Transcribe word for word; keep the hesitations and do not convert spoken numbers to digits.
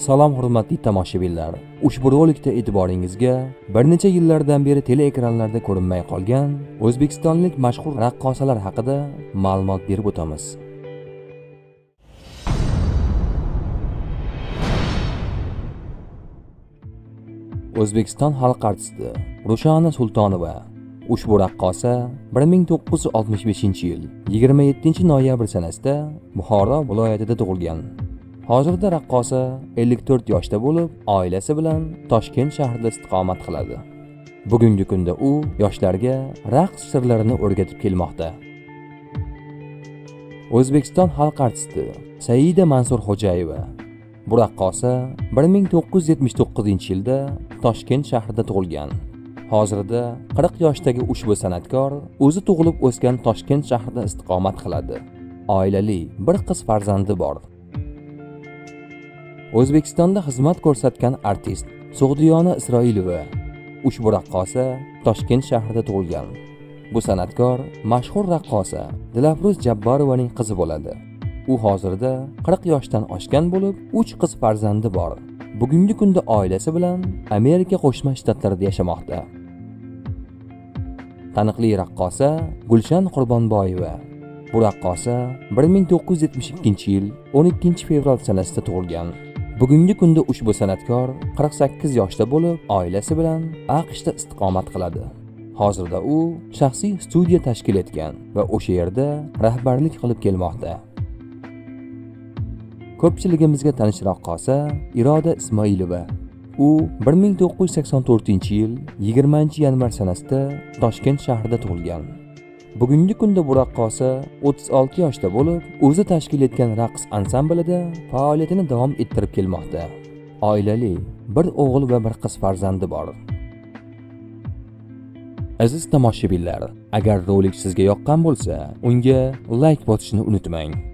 Salom hurmatli tomoshabinlar. Ushbu rolikda e'tiboringizga bir necha yillardan beri teleekranlarda ko'rinmay qolgan o'zbekistonlik mashhur raqqosalar haqida ma'lumot berib o'tamiz. O'zbekiston xalq artisti Rushana Sultonova. Ushbu raqqosa bir ming to'qqiz yuz oltmish beshinchi yil yigirma yettinchi noyabr sanasida Buxoro viloyatida tug'ilgan. Hozirda raqqosa ellik to'rt yoshda bo'lib, oilasi bilan Toshkent shahrida istiqomat qiladi. Bugungi kunda u yoshlarga raqs sirlarini o'rgatib kelmoqda. O'zbekiston xalq artisti Saida Mansurxo'jayeva. Bu raqqosa bir ming to'qqiz yuz yetmish to'qqizinchi yilda Toshkent shahrida tug'ilgan. Hozirda qirq yoshdagi ushbu san'atkor o'zi tug'ilib o'sgan Toshkent shahrida istiqomat qiladi. Oilali, bir qiz farzandi bor. O'zbekistonda xizmat ko'rsatgan artist Sug'diyona Isroilova. Ushbu raqqosa Toshkent shahrida tug'ilgan. Bu san'atkor mashhur raqqosa Dilafruz Jabborovaning qizi bo'ladi. U hozirda qirq yoshdan oshgan bo'lib, uch qiz farzandi bor. Bugungi kunda oilasi bilan Amerika Qo'shma Shtatlarida yashamoqda. Taniqli raqqosa Gulshan Qurbonboyeva. Bu raqqosa bir ming to'qqiz yuz yetmish ikkinchi yil o'n ikkinchi fevral sanasida tug'ilgan. Bugungi kunda ushbu san'atkor qirq sakkiz yoshda bo'lib, oilasi bilan AQShda istiqomat qiladi. Hozirda u shaxsiy studiya tashkil etgan va o'sha yerda rahbarlik qilib kelmoqda. Ko'pchiligimizga tanish raqqosa Iroda Ismoilova. U bir ming to'qqiz yuz sakson to'rtinchi yil yigirmanchi yanvar sanasida Toshkent shahrida tug'ilgan. Bugungi kunda bu raqqosa o'ttiz olti yoshda bo'lib, o'zi tashkil etgan raqs ansamblida faoliyatini davom ettirib kelmoqda. Oilali, bir o'g'il va bir qiz farzandi bor. Aziz tomoshabinlar, agar rolik sizga yoqqan bo'lsa, unga like bosishni unutmang.